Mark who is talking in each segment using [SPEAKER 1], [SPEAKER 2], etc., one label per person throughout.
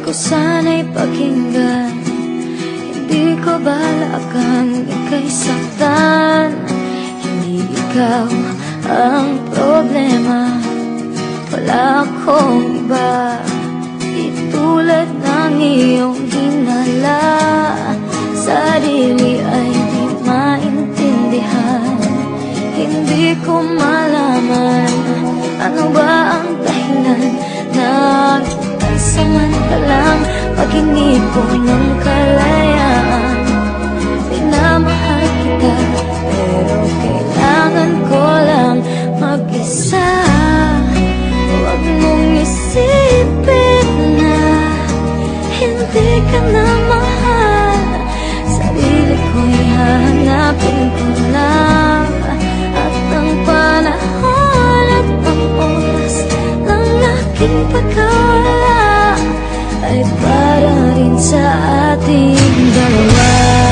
[SPEAKER 1] ko sana'y pakinggan. Hindi ko balak ang ika'y saktan. Hindi ikaw ang problema, wala akong iba. Itulad ng iyong hinala, sarili ay di maintindihan. Hindi ko malaman ano ba ang dahilan ng pansamantalang pag-hingi ko ng kalayaan. Pinamahal kita pero kailangan ko lang mag-isa. Huwag mong isipin na hindi ka na mahal. Sarili ko'y hahanapin ko lang. At ang panahon at ang oras ng aking pagkawala ay para rin sa ating dalawa.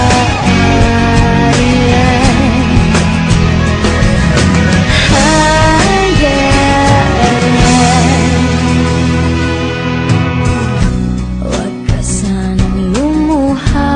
[SPEAKER 1] Huwag ka sanang lumuha,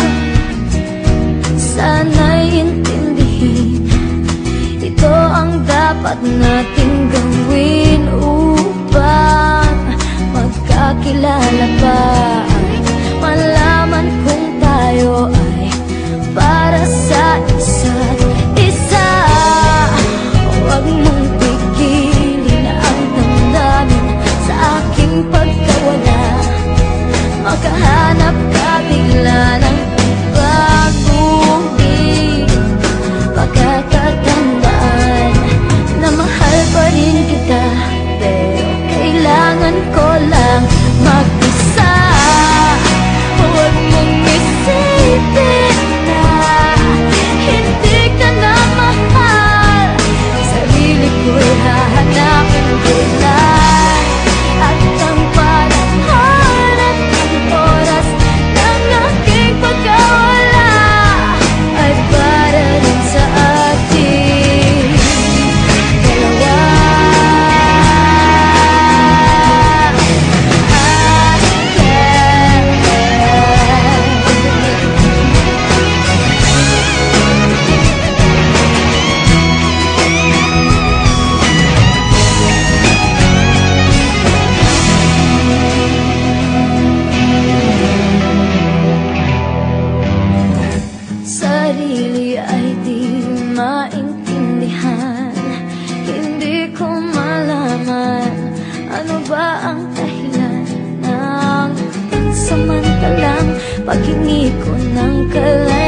[SPEAKER 1] sana'y intindihin. Ito ang dapat nating gawin upang magkakilala pa. Malaman kung tayo ay para sa isa't isa. Huwag mong pigilin ang damdamin sa aking pagkawala. Makahanap ka bigla ng bagong pagkakatandaan na mahal pa rin kita, pero kailangan ko lang mag-isa. Huwag mong isipin na hindi ka na mahal. Sarili ko'y hahanapin ko lang. At ang panahon at ang oras ng aking pagkawala ay para rin sa ating dalawa. Sarili ay di maintindihan. Hindi ko malaman ano ba ang dahilan ng pansamantalang paghingi ko ng kalayaan.